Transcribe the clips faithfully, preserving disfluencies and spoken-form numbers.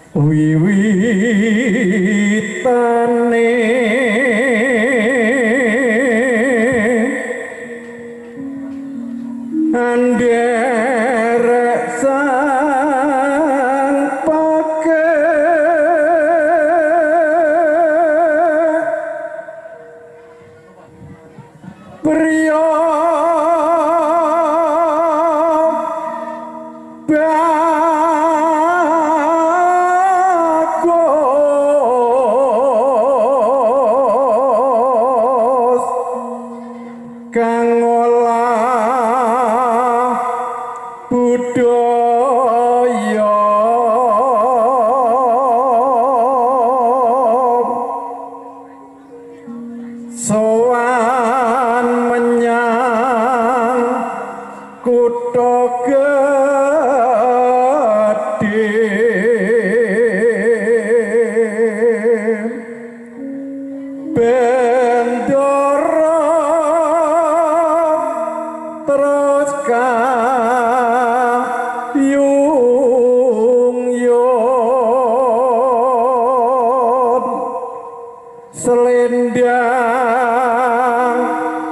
wiwitane anderek sang pake priya kang olah budaya sowan menyang kutha gedhe bendoro terus kayung yun selendang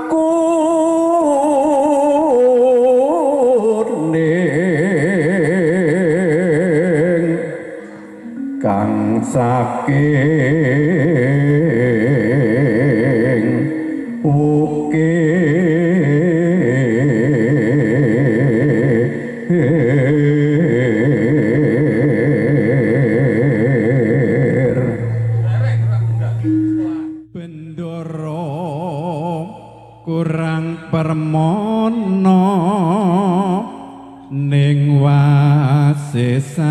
kuning kang saking ukir bendoro kurang permono ning wasesa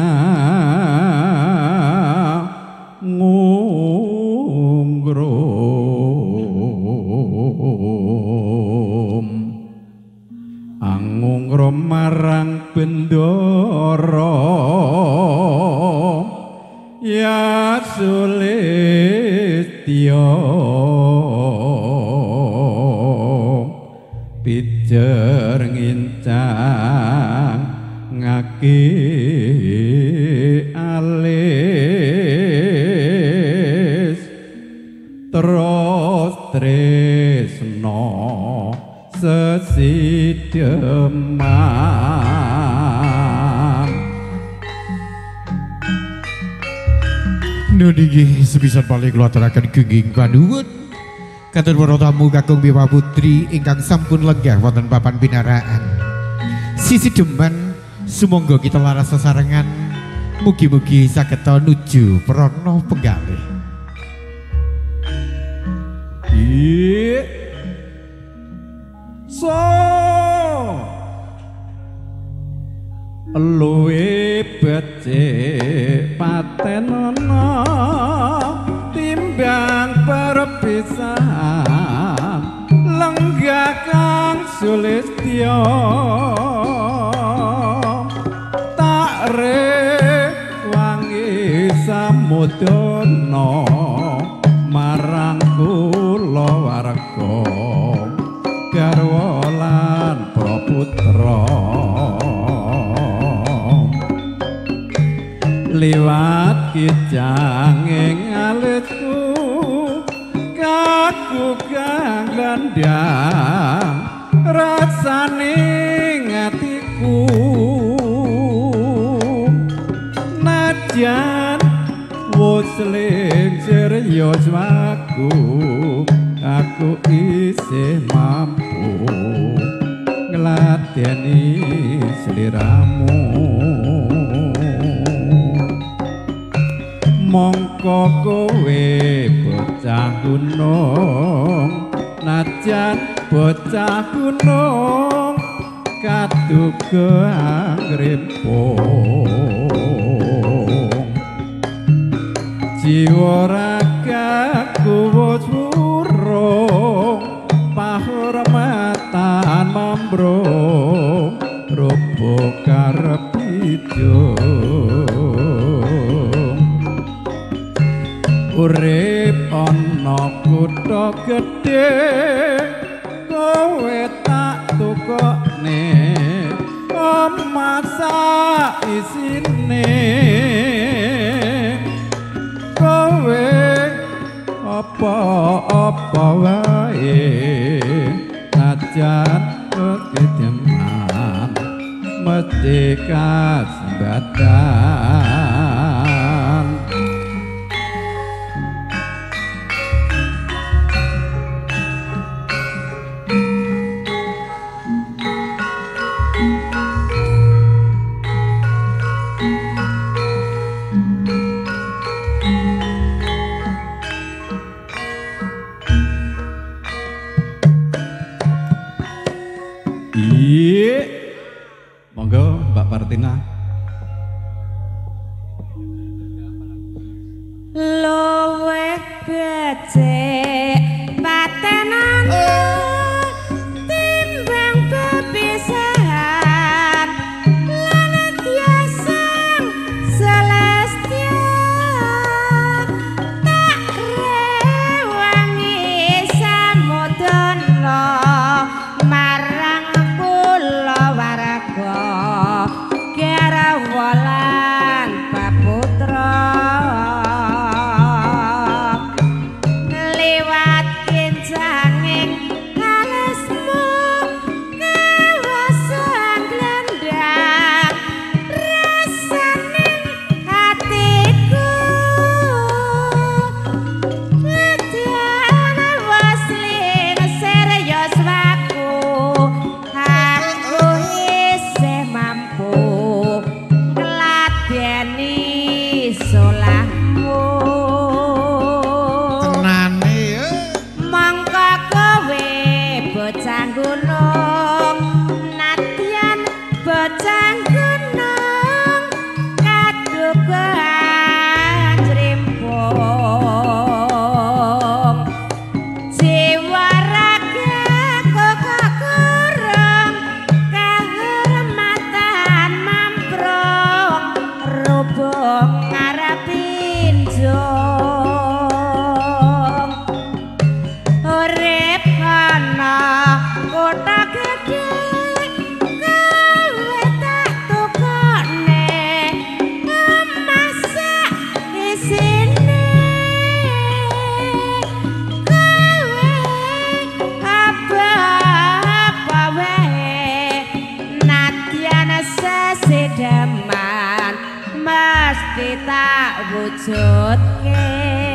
ngungrum angungrum marang bendoro ya sulistyo pijer ngincang ngaki alis terus tresno sesidemang nunggih sepisan paling kula aturaken genging panuwun katur para tamu kakung Bima Putri ingkang sampun lenggah wonten papan pinaraan sisi deman sumangga kita laras sesarengan mugi-mugi saged nuju prana penggalih iya so luwe becik patenono timbang perpisahan lenggah kang sulistyo tak rewangi samudana marang kula warga garwa lan praputra liwat kijanging alitku kaku kang landang rasaning atiku najan wis lenjer yo swaku aku isih mampu ngladeni sliramu mongko kowe bocah gunung najan bocah gunung kaduga angrempong jiwa ragaku wis urung pahormatan mambrong rupa karep idung urip ana kutha gedhe kowe tak tukokne omah sak isine apa wae najan keketeman mesti kasembatan. Iya, monggo Mbak Partina. Luwe becik patenan timbang bepisahan lan tiasang selestia tak rewangi samudana marang kula waraga Kerawalan Paputra liwat kincanging alismu kawasan glendang rasaning hatiku Letiana wasling serius waku aku isih mampu ngladeni solahmu Tenane ya. mangka kowe bocah gunung nadyan bocah gunung kadugaan jrimpung jiwa raga kok kurang kehormatan mamprong rubung ngarepin jong urip ana kota gedhe kowe tak tukone masak isine kowe apa-apa wae nadyan sesedeman mesti tak wujudke.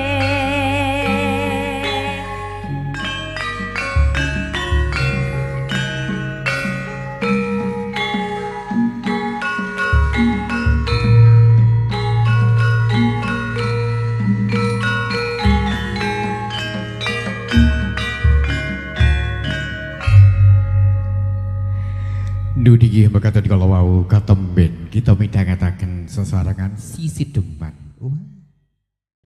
Nudi gih berkata di kalau wau katemben kita midhangetaken sesarengan sisi deman.